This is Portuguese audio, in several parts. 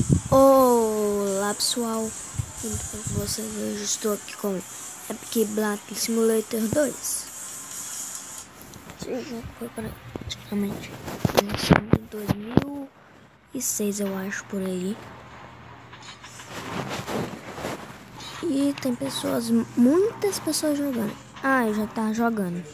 Olá pessoal, tudo bem com vocês? Hoje estou aqui com Epic Black Simulator 2. Esse jogo foi praticamente lançado em 2006, eu acho, por aí. E tem pessoas, muitas pessoas jogando. Ah, eu já tava jogando.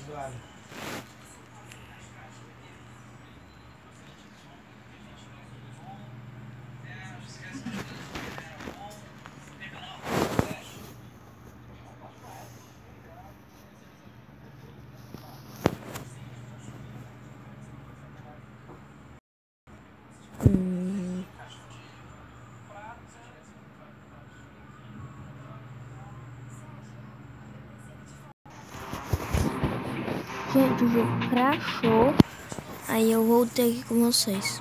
Gente, o jogo crashou. Aí eu voltei aqui com vocês.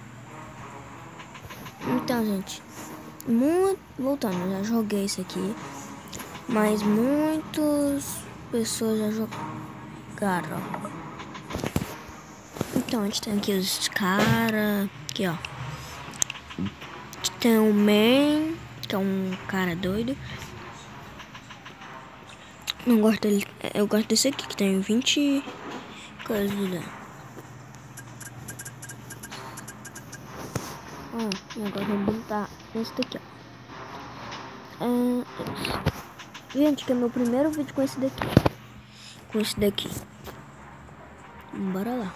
Então, gente, voltando, eu já joguei isso aqui. Mas muitas pessoas já jogaram. Então, a gente tem aqui os caras. Aqui, ó. A gente tem o Man, que é um cara doido. Não gosto dele. Eu gosto desse aqui, que tem 20 coisas. Agora vamos botar esse daqui, ó. Gente, que é meu primeiro vídeo com esse daqui. Bora lá.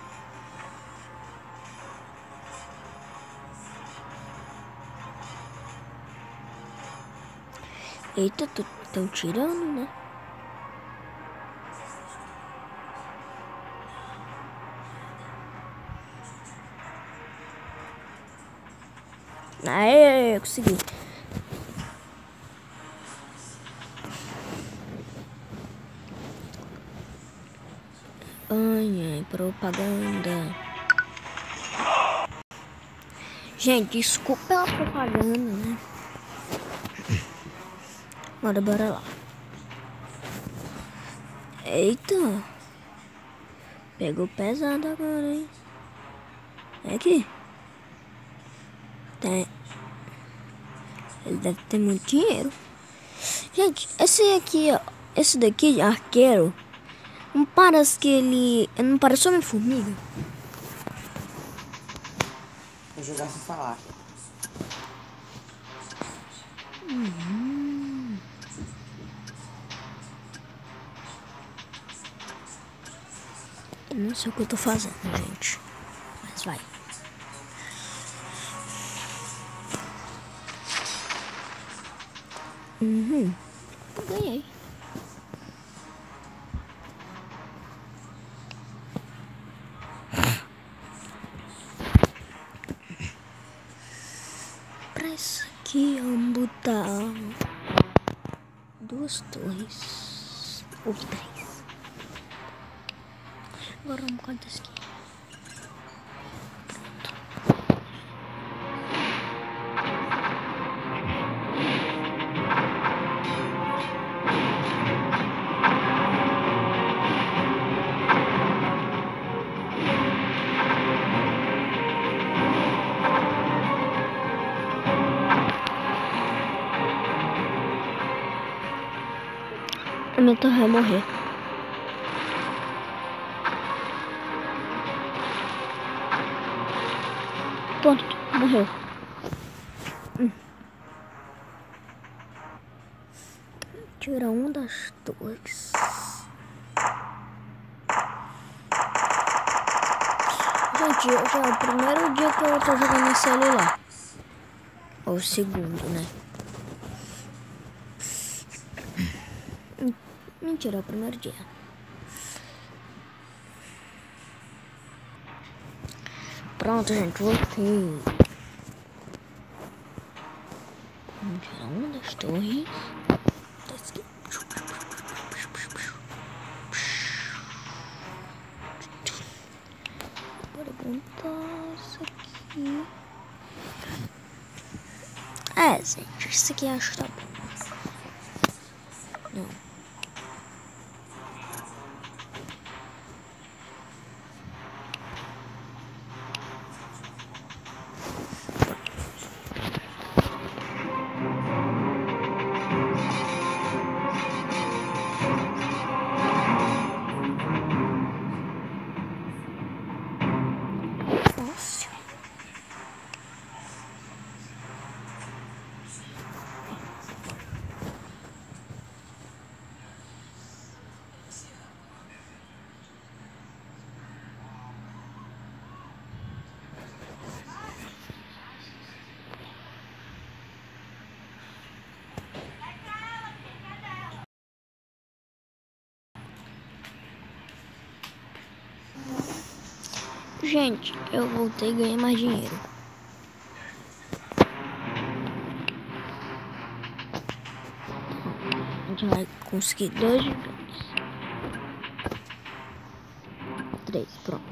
Eita, tão tirando, né? Aê, consegui. Ai, propaganda. Gente, desculpa pela propaganda, né? Agora bora lá. Eita. Pegou pesado agora, hein? É aqui. Tem. Ele deve ter muito dinheiro. Gente, esse aqui, ó. Esse daqui, arqueiro. Não parece que ele... Não parece Homem-Formiga? Vou jogar sem falar. Eu não sei o que eu tô fazendo, gente. Mas vai. Ganhei. Pra isso aqui, vamos botar 2 torres. Ou 3. Agora vamos cortar isso aqui. A minha torre vai morrer. Pronto, morreu. Tira uma das torres. Gente, já é o primeiro dia que eu tô jogando no celular. Ou o segundo, né? Mentira, é o primeiro dia. Pronto, gente, voltei. Vamos tirar uma das torres. Agora vamos botar isso aqui. Gente, isso aqui acho que tá bom. Não. Gente, eu voltei e ganhei mais dinheiro. A gente vai conseguir 2 gigantes. 3, pronto.